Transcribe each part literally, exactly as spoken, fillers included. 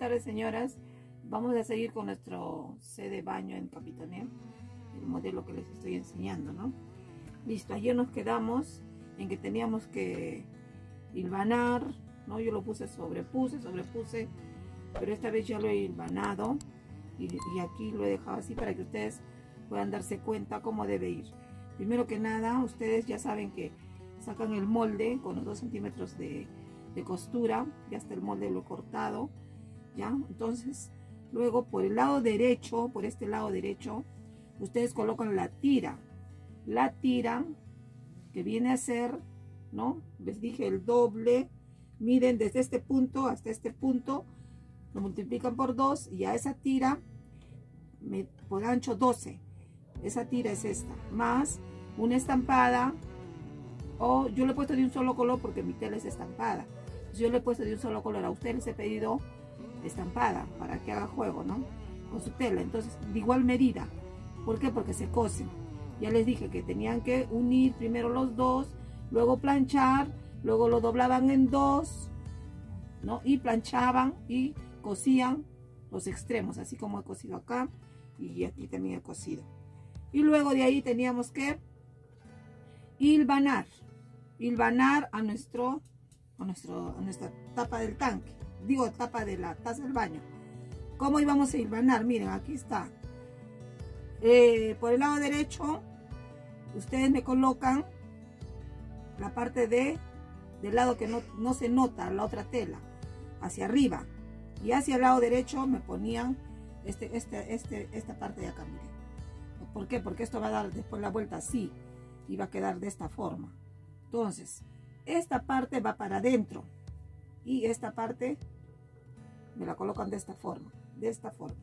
tardes, señoras. Vamos a seguir con nuestro set de baño en Capitané, el modelo que les estoy enseñando, ¿no? Listo, ayer nos quedamos en que teníamos que hilvanar, ¿no? Yo lo puse, sobrepuse, sobrepuse, pero esta vez ya lo he hilvanado y, y aquí lo he dejado así para que ustedes puedan darse cuenta cómo debe ir. Primero que nada, ustedes ya saben que sacan el molde con los dos centímetros de, de costura, ya está el molde lo he cortado, ya. Entonces, luego por el lado derecho, por este lado derecho, ustedes colocan la tira, la tira que viene a ser, ¿no? Les dije el doble, miden desde este punto hasta este punto, lo multiplican por dos y a esa tira, me, por ancho doce, esa tira es esta, más una estampada, o yo le he puesto de un solo color porque mi tela es estampada. Yo le he puesto de un solo color, a ustedes les he pedido estampada para que haga juego, ¿no? Con su tela, entonces de igual medida. ¿Por qué? Porque se cosen. Ya les dije que tenían que unir primero los dos, luego planchar, luego lo doblaban en dos, ¿no? Y planchaban y cosían los extremos, así como he cosido acá y aquí también he cosido. Y luego de ahí teníamos que hilvanar, hilvanar a nuestro, a nuestro, a nuestra tapa del tanque, digo tapa de la taza del baño. ¿Cómo íbamos a hilvanar? Miren, aquí está. Eh, por el lado derecho, ustedes me colocan la parte de del lado que no, no se nota la otra tela, hacia arriba, y hacia el lado derecho me ponían este, este, este, esta parte de acá, miren. ¿Por qué? Porque esto va a dar después la vuelta así y va a quedar de esta forma. Entonces, esta parte va para adentro y esta parte me la colocan de esta forma, de esta forma,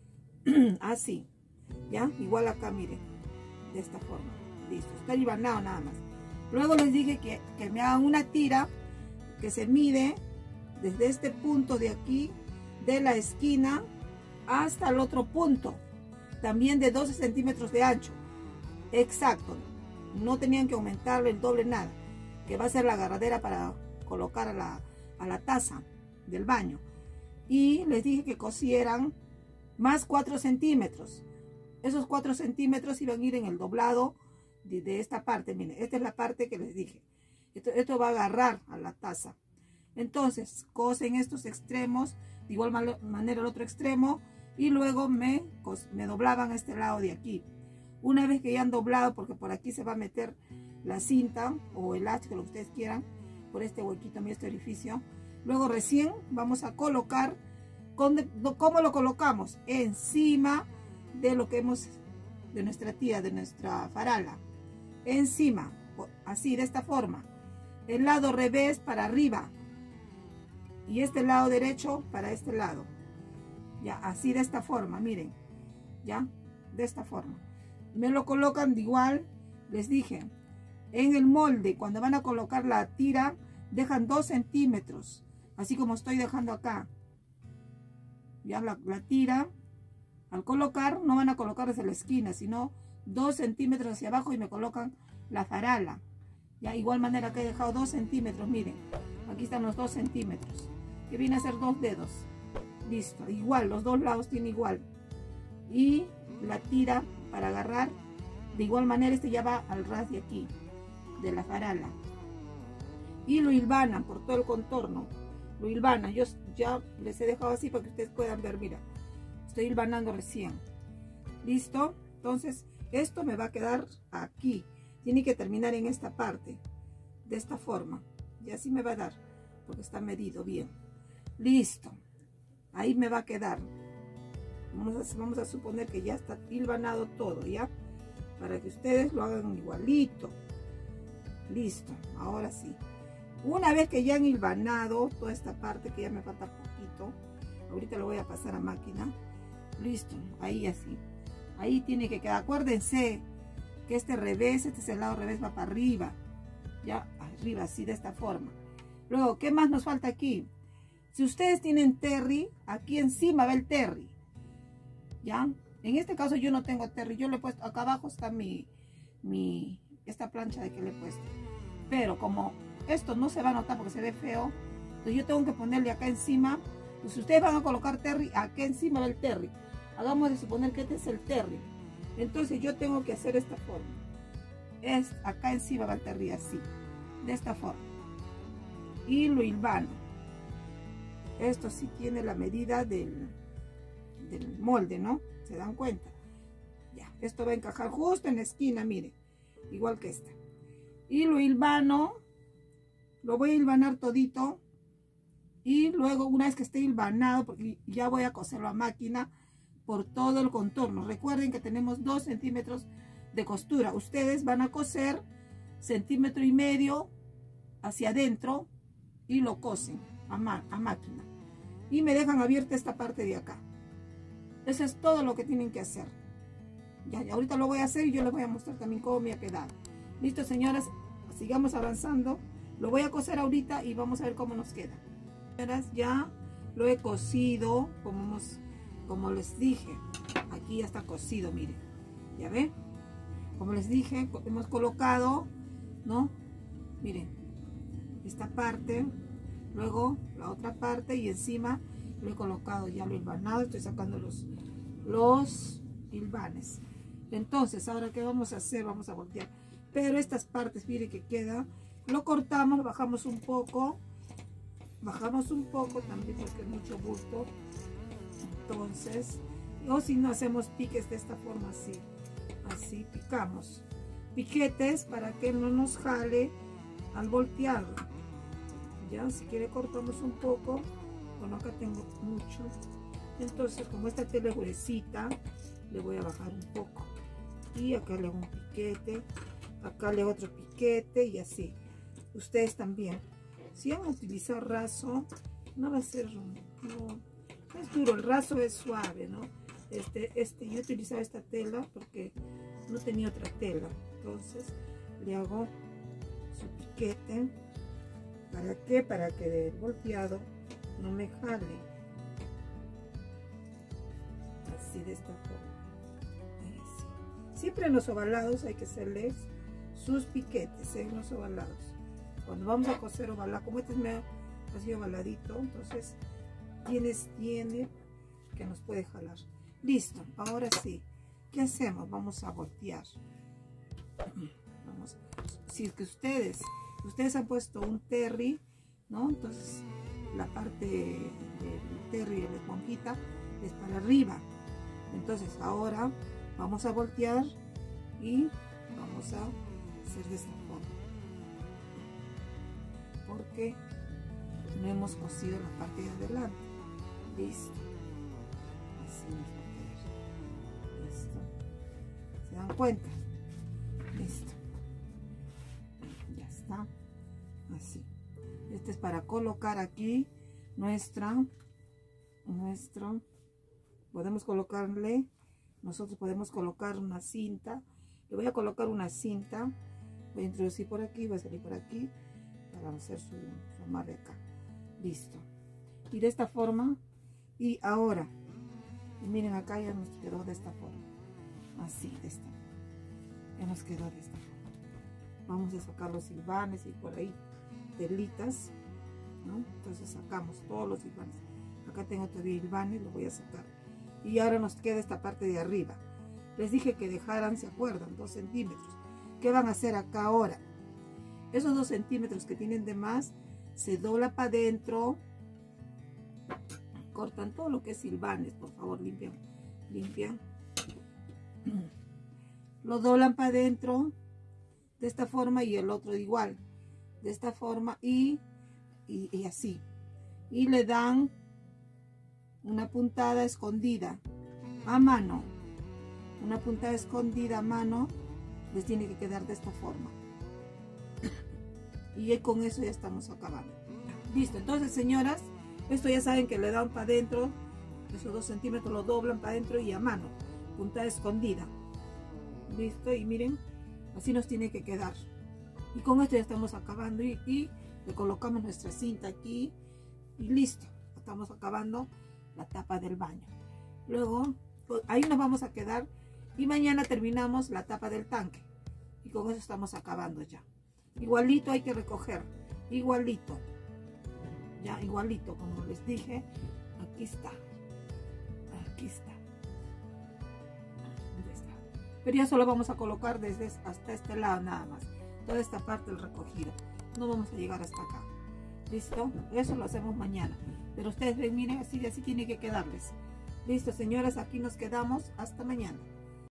así, ya, igual acá, miren, de esta forma, listo, está hilvanado nada más. Luego les dije que, que me hagan una tira que se mide desde este punto de aquí, de la esquina, hasta el otro punto, también de doce centímetros de ancho, exacto, no tenían que aumentarle el doble nada, que va a ser la agarradera para colocar a la, a la taza del baño. Y les dije que cosieran más cuatro centímetros. Esos cuatro centímetros iban a ir en el doblado de, de esta parte. Miren, esta es la parte que les dije. Esto, esto va a agarrar a la taza. Entonces, cosen estos extremos, de igual manera el otro extremo, y luego me, me doblaban este lado de aquí. Una vez que ya han doblado, porque por aquí se va a meter la cinta o elástico, lo que ustedes quieran, por este huequito, mi este orificio. Luego recién vamos a colocar, con, ¿cómo lo colocamos? Encima de lo que hemos, de nuestra tira, de nuestra farala. Encima, así, de esta forma. El lado revés para arriba. Y este lado derecho para este lado. Ya, así de esta forma, miren. Ya, de esta forma. Me lo colocan de igual, les dije, en el molde, cuando van a colocar la tira, dejan dos centímetros, así como estoy dejando acá. Ya la, la tira, al colocar, no van a colocar desde la esquina, sino dos centímetros hacia abajo y me colocan la farala. Ya, igual manera que he dejado dos centímetros, miren, aquí están los dos centímetros, que viene a ser dos dedos. Listo, igual, los dos lados tienen igual. Y la tira para agarrar, de igual manera este ya va al ras de aquí, de la farala. Y lo hilvanan por todo el contorno, lo hilvanan. Yo ya les he dejado así para que ustedes puedan ver, mira, estoy hilvanando recién. ¿Listo? Entonces, esto me va a quedar aquí. Tiene que terminar en esta parte, de esta forma. Y así me va a dar, porque está medido bien. Listo. Ahí me va a quedar. Vamos a, vamos a suponer que ya está hilvanado todo, ¿ya? Para que ustedes lo hagan igualito. Listo, ahora sí. Una vez que ya han hilvanado toda esta parte, que ya me falta poquito, ahorita lo voy a pasar a máquina. Listo, ahí así. Ahí tiene que quedar. Acuérdense que este revés, este es el lado revés, va para arriba. Ya, arriba, así, de esta forma. Luego, ¿qué más nos falta aquí? Si ustedes tienen terry, aquí encima va el terry. ¿Ya? En este caso yo no tengo terry, yo le he puesto, acá abajo está mi, mi, esta plancha de que le he puesto. Pero como esto no se va a notar porque se ve feo, entonces yo tengo que ponerle acá encima Pues si ustedes van a colocar terry, aquí encima va el terry. Hagamos de suponer que este es el terry. Entonces yo tengo que hacer esta forma. Es, acá encima va el terry así. De esta forma. Y lo hilvano. Esto sí tiene la medida del, del molde, ¿no? ¿Se dan cuenta? Ya, esto va a encajar justo en la esquina, miren. Igual que esta. Y lo hilvano. Lo voy a hilvanar todito. Y luego, una vez que esté hilvanado, porque ya voy a coserlo a máquina por todo el contorno. Recuerden que tenemos dos centímetros de costura. Ustedes van a coser centímetro y medio hacia adentro y lo cosen a, a máquina. Y me dejan abierta esta parte de acá. Eso es todo lo que tienen que hacer. Ya, ya ahorita lo voy a hacer y yo les voy a mostrar también cómo me ha quedado. Listo, señoras, sigamos avanzando. Lo voy a coser ahorita y vamos a ver cómo nos queda. Señoras, ya lo he cosido, como, hemos, como les dije. Aquí ya está cosido, miren. ¿Ya ven? Como les dije, hemos colocado, ¿no? Miren, esta parte, luego la otra parte y encima lo he colocado ya lo hilvanado. Estoy sacando los, los hilvanes. Entonces, ahora ¿qué vamos a hacer? Vamos a voltear. Pero estas partes, miren que queda, lo cortamos, bajamos un poco. Bajamos un poco también porque es mucho bulto. Entonces, o si no, hacemos piques de esta forma así. Así picamos. Piquetes para que no nos jale al voltearlo. Ya, si quiere cortamos un poco. Bueno, acá tengo mucho. Entonces, como esta tela es gruesita, le voy a bajar un poco. Y acá le hago un piquete. Acá le hago otro piquete y así. Ustedes también. Si van a utilizar raso, no va a ser, no, no es duro, el raso es suave, ¿no? Este, este, yo utilizaba esta tela porque no tenía otra tela. Entonces le hago su piquete. ¿Para qué? Para que el volteado no me jale. Así de esta forma. Ahí sí. Siempre en los ovalados hay que hacerles sus piquetes, en los ovalados. Cuando vamos a coser ovalado, como este es medio así ovaladito, entonces tienes, tiene que nos puede jalar. Listo, ahora sí. ¿Qué hacemos? Vamos a voltear. Vamos. Si es que ustedes, ustedes han puesto un terry, ¿no? Entonces la parte del terry de la esponjita es para arriba. Entonces ahora vamos a voltear y vamos a hacer de esta forma. Porque no hemos cosido la parte de adelante. Listo. Así nos va a quedar. Listo. ¿Se dan cuenta? Listo. Ya está. Así. Este es para colocar aquí nuestra, nuestro, podemos colocarle, nosotros podemos colocar una cinta. Le voy a colocar una cinta. Voy a introducir por aquí, voy a salir por aquí. Para hacer su, su amarre acá. Listo. Y de esta forma. Y ahora. Y miren acá ya nos quedó de esta forma. Así, de esta forma. Ya nos quedó de esta forma. Vamos a sacar los hilvanes y por ahí telitas, ¿no? Entonces sacamos todos los hilvanes. Acá tengo todavía hilvanes, lo voy a sacar. Y ahora nos queda esta parte de arriba. Les dije que dejaran, ¿se acuerdan? Dos centímetros. ¿Qué van a hacer acá ahora? Esos dos centímetros que tienen de más se dobla para adentro. Cortan todo lo que es hilvanes, por favor, limpian, limpian. Lo doblan para adentro de esta forma y el otro igual, de esta forma y, y, y así. Y le dan una puntada escondida a mano. Una puntada escondida a mano les tiene que quedar de esta forma. Y con eso ya estamos acabando. Listo, entonces señoras, esto ya saben que le dan para adentro, esos dos centímetros lo doblan para adentro y a mano, puntada escondida. Listo, y miren, así nos tiene que quedar. Y con esto ya estamos acabando y, y le colocamos nuestra cinta aquí y listo, estamos acabando la tapa del baño. Luego, pues, ahí nos vamos a quedar y mañana terminamos la tapa del tanque. Y con eso estamos acabando ya. Igualito hay que recoger, igualito, ya igualito como les dije, Aquí está. Aquí está. ¿Dónde está? Pero ya solo vamos a colocar desde hasta este lado nada más. Toda esta parte del recogido. No vamos a llegar hasta acá. ¿Listo? Eso lo hacemos mañana. Pero ustedes ven, miren, así, así tiene que quedarles. Listo, señores, aquí nos quedamos. Hasta mañana.